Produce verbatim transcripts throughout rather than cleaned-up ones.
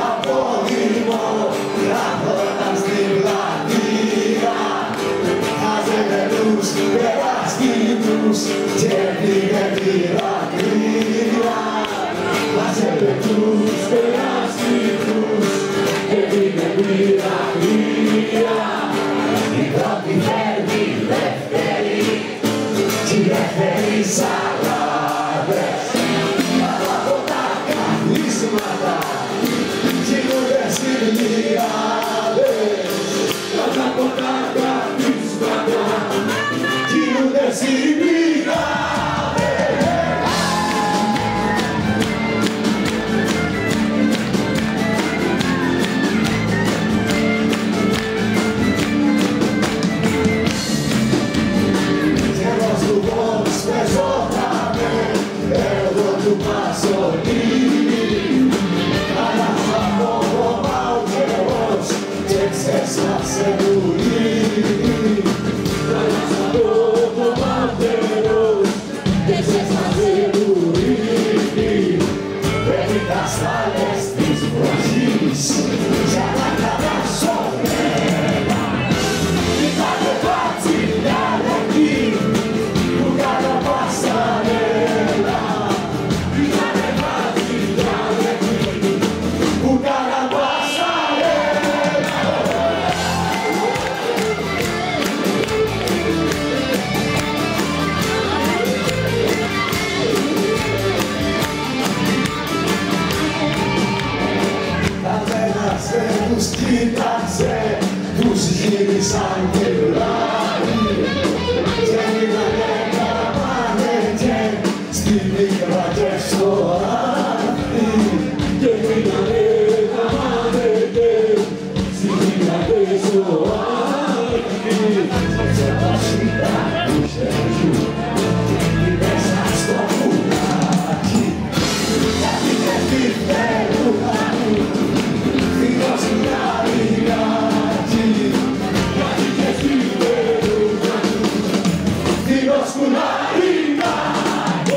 απόδημο καθόταν στην πλατεία. Αζεβερούς, περαστικούς και πήγε πειρατεία. Αζεβερούς, περαστικούς και πήγε πειρατεία. Η πρώτη φέρνει δεύτερη κι η δεύτερη σαλάδες. Κάτω από τα καθίσματα κινούνται χιλιάδες. Κάτω από τα καθίσματα κινούνται χιλιάδες. Του Πασολίνη άλλαξα από κόμμα ο καιρός και ξέσπασε βουλή. Άλλαξα από κόμμα ο καιρός και ξέσπασε βουλή. Πρέπει τα στάλες της βροχής για να κατάσω μένα. Είχατε πάτσει μια λεπτή που κάνω πασαρέλα. Τους κοίταξε, τους γύρισαν και πλάι και μείνανε καμάνεκε στη μοίρα και στο ράφι. Και μείνανε καμάνεκε στη μοίρα και στο ράφι. Και τα σιτά του χεριού μέσα στο πουλάκι γιατί και τη φέρουνα του. Φύγος μια λιγάκι, γιατί και στη φέρουνα του. Φύγος μια λιγάκι.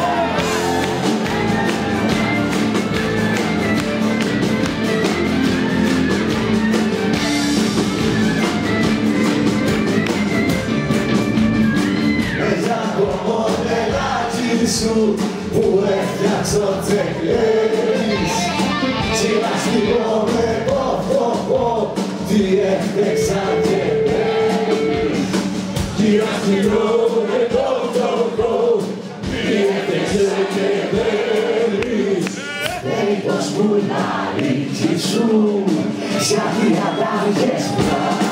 Μέσα το μοντελάκι σου που έφτιαξω τσεκλέρεις. Σειραστικό με το φτωχό, τι έφτιαξα και παίρνεις. Σειραστικό με το φτωχό, τι έφτιαξα και παίρνεις. Θέλει πως πουλάρικη σου, σαν διατάγες